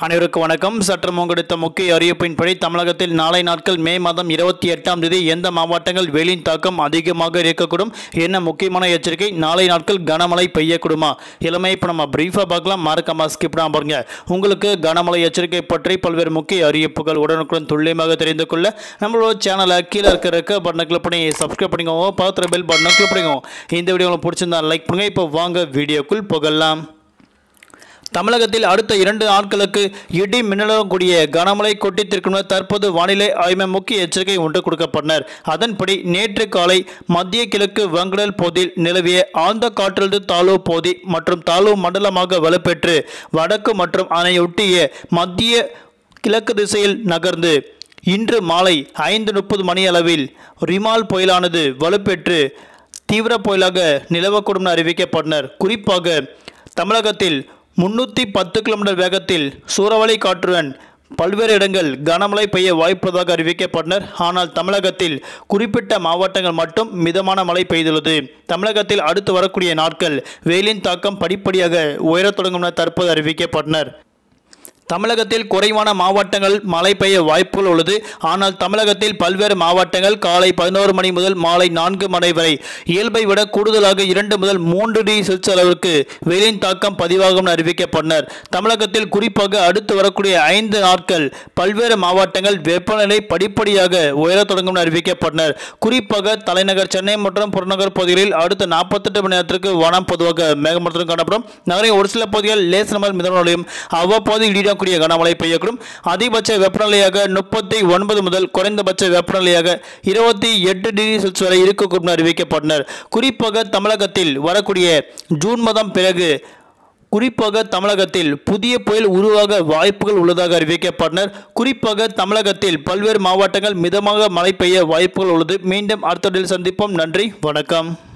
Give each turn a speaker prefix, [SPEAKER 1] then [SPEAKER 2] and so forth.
[SPEAKER 1] அனைவருக்கும் வணக்கம். சற்று முன்கெடுத்த முக்கிய அறிவிப்பின்படி தமிழகத்தில் நாளை நாட்கள் மே மாதம் 28ஆம் தேதி எந்த மாவட்டங்கள் வெயிலின் தாக்கம் அதிகமாக இருக்கக்கூடும், என்ன முக்கியமான எச்சரிக்கை, நாளை நாட்கள் கனமழை பெய்யக்கூடுமா, எல்லாமே இப்போ நம்ம பிரீஃபாக பார்க்கலாம். மறக்காம ஸ்கிப் பண்ணாம பாருங்க. உங்களுக்கு கனமழை எச்சரிக்கை பற்றி பல்வேறு முக்கிய அறிவிப்புகள் உடனுக்குடன் துல்லியமாக தெரிந்து கொள்ள நம்மளோட சேனலை கீழே இருக்க பட்டனை கிளிக் பண்ணி சப்ஸ்கிரைப் பண்ணிக்கோங்க. பார்த்துற பெல் பட்டனை கிளிக் பண்ணிக்கோங்க. இந்த வீடியோ உங்களுக்கு பிடிச்சிருந்தா லைக் பண்ணுங்க. இப்போ வாங்க வீடியோக்குள் போகலாம். தமிழகத்தில் அடுத்த 2 நாட்களுக்கு இடி மின்னலுடன் கூடிய கனமழை கொட்டித்திருக்கும் தற்போது வானிலை ஆய்வு முக்கிய எச்சரிக்கை ஒன்று கொடுக்கப்பட்டனர். அதன்படி நேற்று காலை மத்திய கிழக்கு வங்கடல் பகுதியில் நிலவிய ஆழ்ந்த காற்றழுத்த தாழ்வு பகுதி மற்றும் தாழ்வு மண்டலமாக வலுப்பெற்று வடக்கு மற்றும் அதனையொட்டிய மத்திய கிழக்கு திசையில் நகர்ந்து இன்று மாலை 5:30 மணி அளவில் ரிமால் புயலானது வலுப்பெற்று தீவிர புயலாக நிலவக்கூடும் என அறிவிக்கப்பட்டனர். குறிப்பாக தமிழகத்தில் 310 கிலோமீட்டர் வேகத்தில் சூறாவளி காற்றுடன் பல்வேறு இடங்கள் கனமழை பெய்ய வாய்ப்புள்ளதாக அறிவிக்கப்பட்டனர். ஆனால் தமிழகத்தில் குறிப்பிட்ட மாவட்டங்கள் மட்டும் மிதமான மழை பெய்துள்ளது. தமிழகத்தில் அடுத்து வரக்கூடிய நாட்கள் வெயிலின் தாக்கம் படிப்படியாக உயரத் தொடங்கும் என தற்போது அறிவிக்கப்பட்டனர். தமிழகத்தில் குறைவான மாவட்டங்கள் மழை பெய்ய வாய்ப்புகள் உள்ளது. ஆனால் தமிழகத்தில் பல்வேறு மாவட்டங்கள் காலை 11 மணி முதல் மாலை 4 மணி வரை இயல்பை விட கூடுதலாக 2 முதல் 3 டிகிரி செல்சியஸ் அளவிற்கு வெயிலின் தாக்கம் பதிவாகும் என அறிவிக்கப்பட்டனர். தமிழகத்தில் குறிப்பாக அடுத்து வரக்கூடிய 5 நாட்கள் பல்வேறு மாவட்டங்கள் வெப்பநிலை படிப்படியாக உயரத் தொடங்கும் என அறிவிக்கப்பட்டனர். குறிப்பாக தலைநகர் சென்னை மற்றும் புறநகர் பகுதிகளில் அடுத்த 48 மணி நேரத்திற்கு வானம் பொதுவாக மேகமூட்டத்துடன் காணப்படும். நகரின் ஒரு சில பகுதிகள் லேசான முதல் மிதமான மழையும் அவ்வப்போது கனமழை பெய்யக்கூடும். அதிகபட்ச வெப்பநிலையாக 39 முதல் குறைந்தபட்ச வெப்பநிலையாக 28 டிகிரி செல்சியஸ் வரை இருக்கக்கூடும் என அறிவிக்கப்பட்டனர். குறிப்பாக தமிழகத்தில் வரக்கூடிய ஜூன் மாதம் பிறகு குறிப்பாக தமிழகத்தில் புதிய புயல் உருவாக வாய்ப்புகள் உள்ளதாக அறிவிக்கப்பட்டனர். குறிப்பாக தமிழகத்தில் பல்வேறு மாவட்டங்கள் மிதமாக மழை பெய்ய வாய்ப்புகள் உள்ளது. மீண்டும் அடுத்த சந்திப்போம். நன்றி, வணக்கம்.